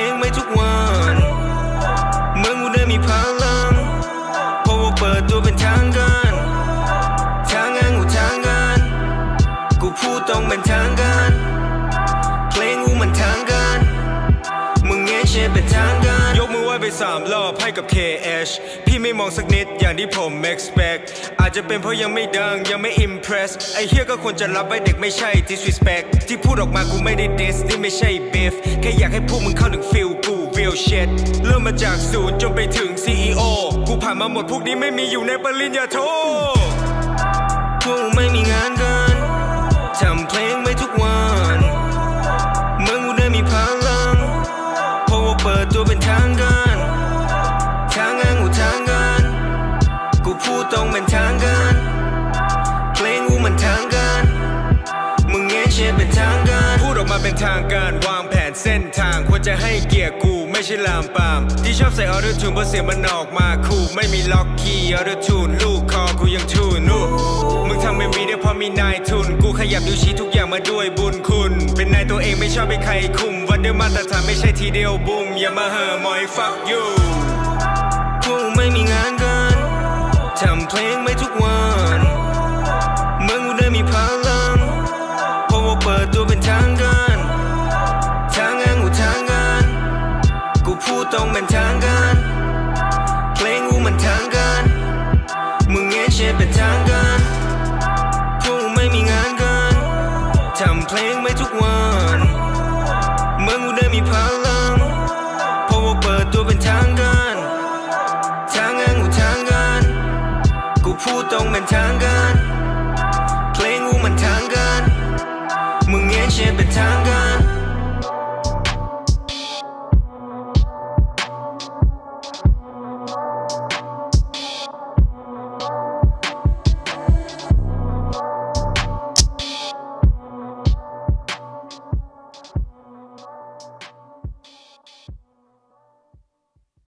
งไม่ทุกวันเมื่อกูได้มีพลังเพราะว่าเปิดตัวเป็นทางการทางงานกูทางการกูพูดต้องเป็นทางการเพลงกูมันทางการมึงเงี้ยเชฟเป็นทางการยกมือไหว้ไป3 รอบให้กับ KH พี่ไม่มองสักนิดอย่างที่ผม expect อาจจะเป็นเพราะยังไม่ดังยังไม่ impress ไอ้เฮียก็ควรจะรับไว้เด็กไม่ใช่ disrespect ที่พูดออกมากูไม่ได้ diss นี่ไม่ใช่ beef แค่อยากให้พวกมึงเข้าถึง feel กู real shit เริ่มมาจากศูนย์จนไปถึง CEO กูผ่านมาหมดพวกนี้ไม่มีอยู่ในปริญญาโทพวกไม่มีงานกันทำเพลงไม่ทุกวันเมื่อกูได้มีพลังเพราะว่าเปิดตัวเป็นทางการทางงานกูทางการกูพูดต้องเป็นทางการเพลงกูมันทางการมึงเงี้ยเชฟเป็นทางการพูดออกมาเป็นทางการวางแผนเส้นทางควรจะให้เกียรติกูไม่ใช่ลามปามที่ชอบใส่ออโต้ทูนเพราะเสียงมันออกมาคูลไม่มีล็อกคีย์ออโต้ทูนลูกคอกูยังทูนมึงทำไม่มีได้เพราะมีนายทุนกูขยับนิ้วชี้ทุกอย่างมาด้วยบุญคุณเป็นนายตัวเองไม่ชอบให้ใครคุมวัดด้วยมาตรฐานไม่ใช่ทีเดียวบุ้มอย่ามาเห่อมอย fuck you พวกไม่มีงานกันทำเพลงไม่ทุกวันเมื่อกูได้มีพลังเพราะว่าเปิดตัวเป็นทางการทางงานกูทางการกูพูดต้องเป็นทางการเพลงกูมันทางการมึงเงี้ยเชฟเป็นทางการพวกไม่มีงานกันทำเพลงไม่ทุกวันเมื่อกูได้มีพลังเพราะว่าเปิดตัวเป็นทางการทางงานกูทางการกูพูดต้องเป็นทางการ